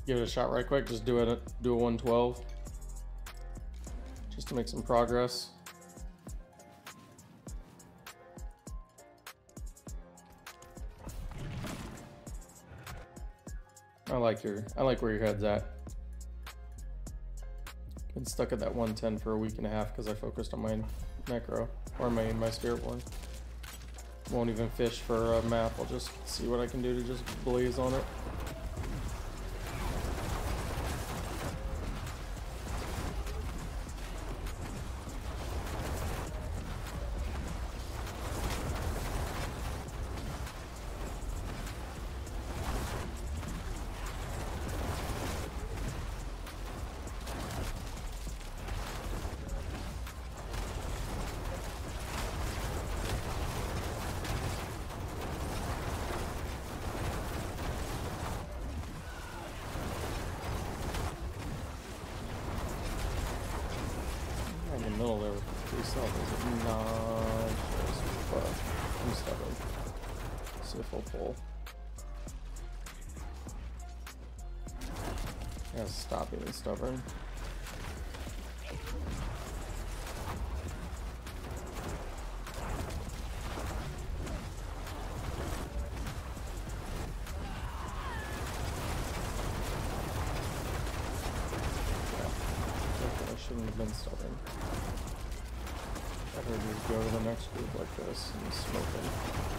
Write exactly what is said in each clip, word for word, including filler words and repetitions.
give it a shot right quick. Just do it. Do a one twelve, just to make some progress. I like your. I like where your head's at. Been stuck at that one ten for a week and a half because I focused on my Necro or my my Spiritborn. Won't even fish for a map. I'll just see what I can do to just blaze on it. In the middle there with three self is not just but I'm stubborn. See if I'll pull. I gotta stop being stubborn. Shouldn't have been stubborn. Better just go to the next group like this and smoke them.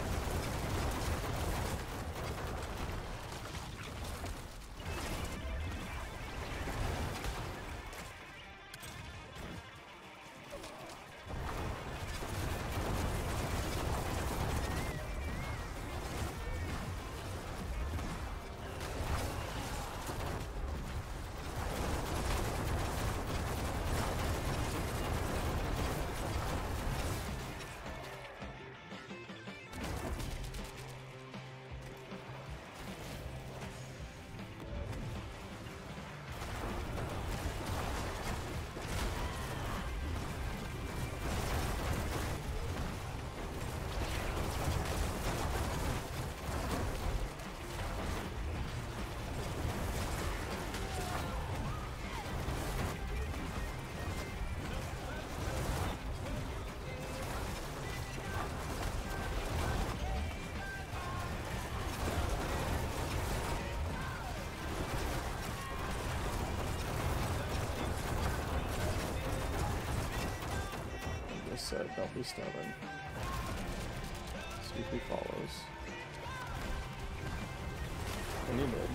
Said don't be stubborn. See if he follows. And he did.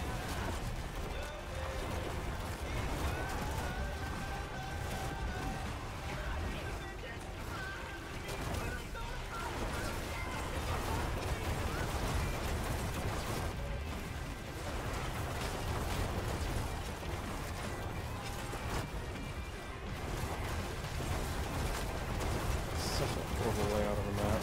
Horrible layout of the map.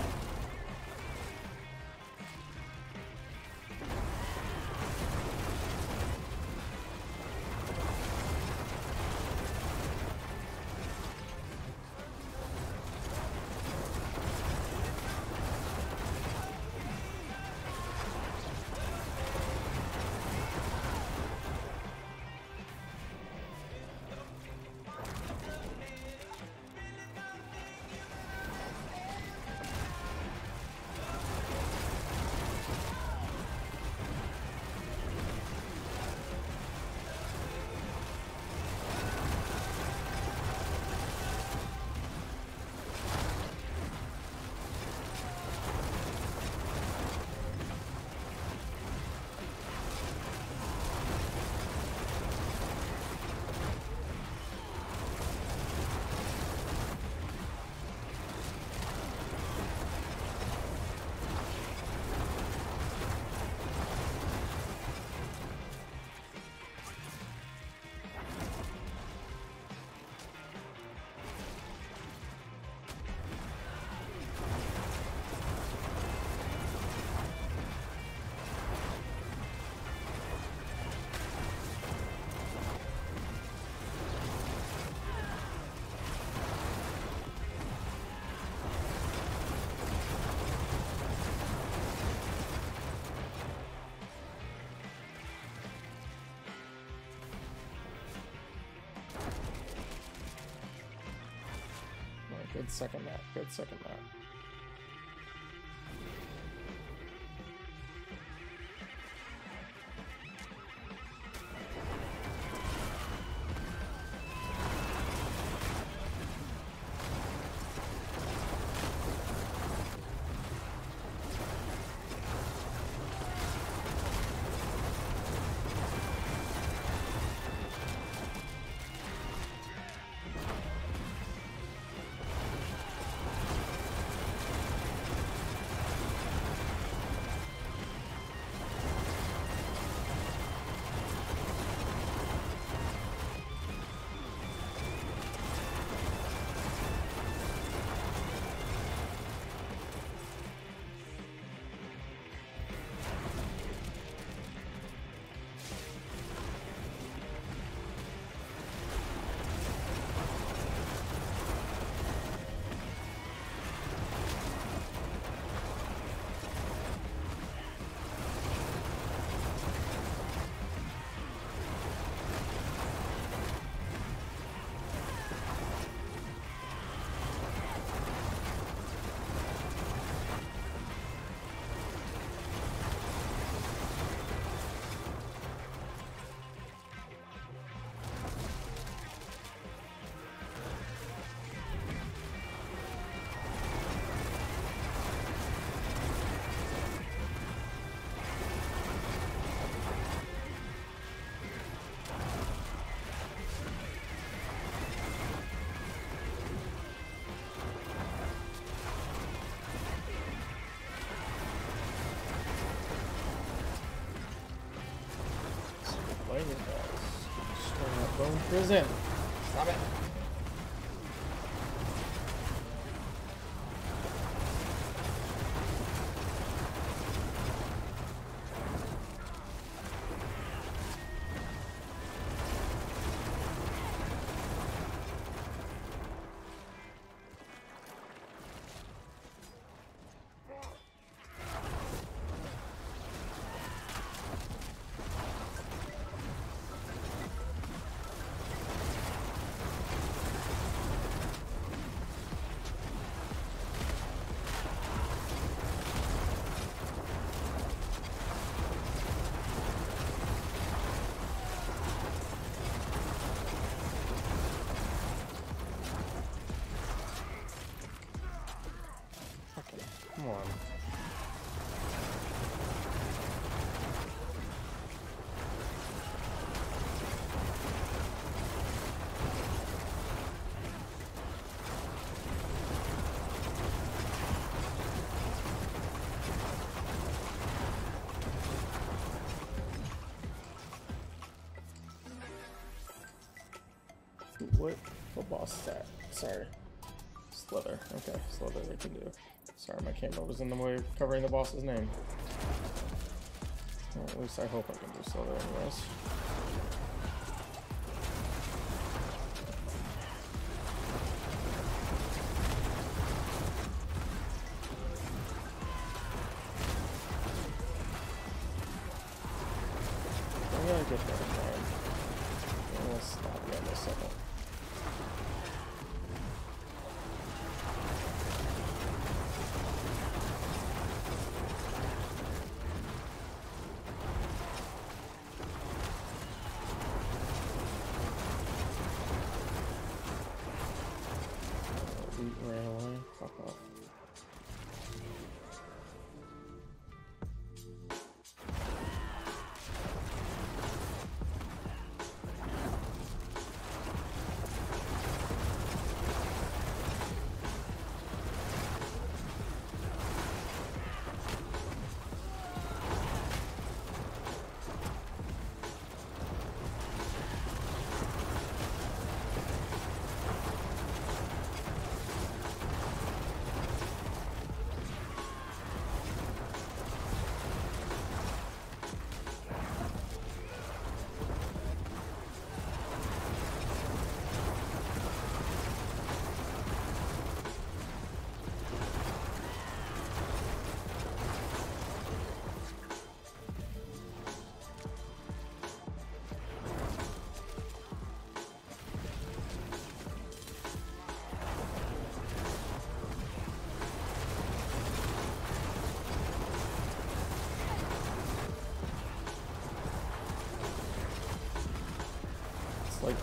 Good second map. Good second map. Playing it, guys. Straight up bone prison. Stop it. Come on. What? What boss is that? Sorry. Slither. Okay, Slither they can do. Sorry, my camera was in the way of covering the boss's name. Well, at least I hope I can do Slither anyways. I'm gonna get there, man. I'm gonna stop you in a second. Ran away. Fuck off.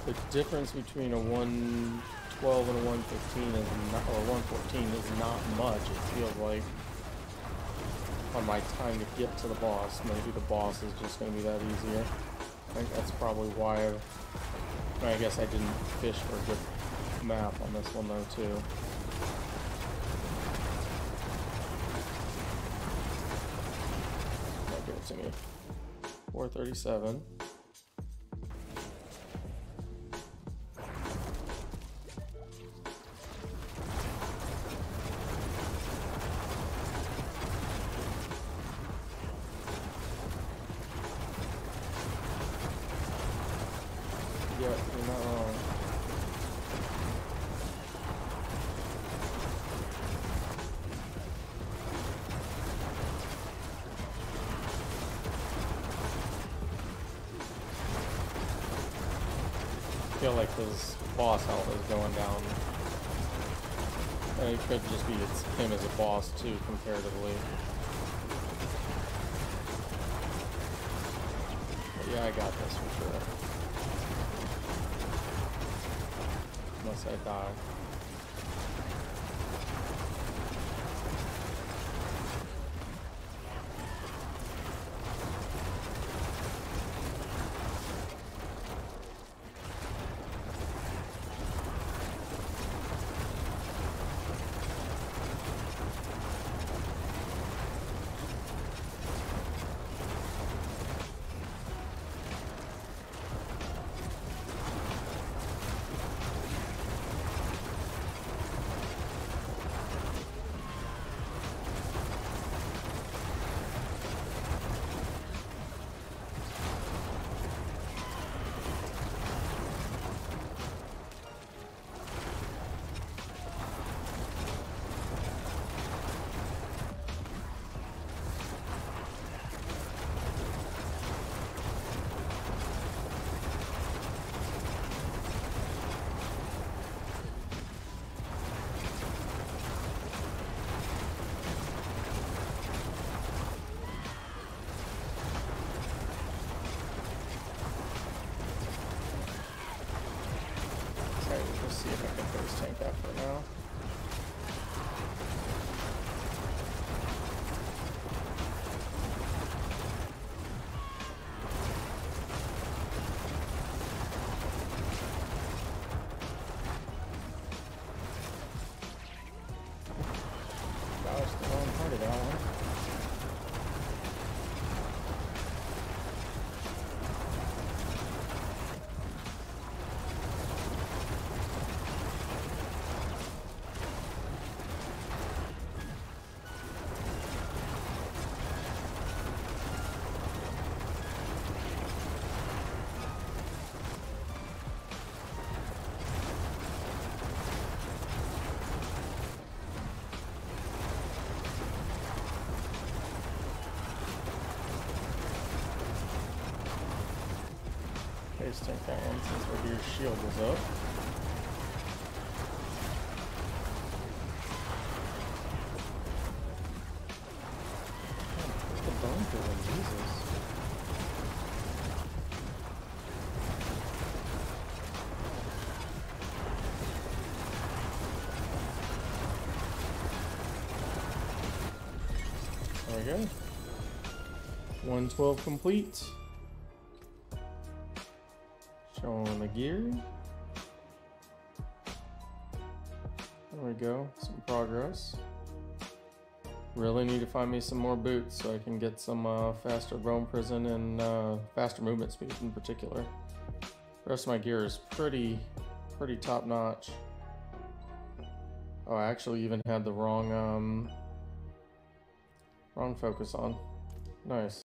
the difference between a one twelve and a one fifteen is not, or one fourteen is not much. It feels like on my time to get to the boss. Maybe the boss is just going to be that easier. I think that's probably why I've, I guess I didn't fish for a good map on this one though too. I'll give it to me. four thirty-seven. Yeah, you're not wrong. I feel like his boss health is going down. And it could just be it's him as a boss too, comparatively. But yeah, I got this for sure. Unless I die. See if I can first tank that for now. Gosh, the wrong part of that one. Let's take that one since our deer shield is up. What's the bone for them? Jesus. There we go. one twelve complete. Showing the gear. There we go, some progress. Really need to find me some more boots so I can get some uh, faster bone prison and uh, faster movement speed in particular. The rest of my gear is pretty, pretty top notch. Oh, I actually even had the wrong, um, wrong focus on. Nice.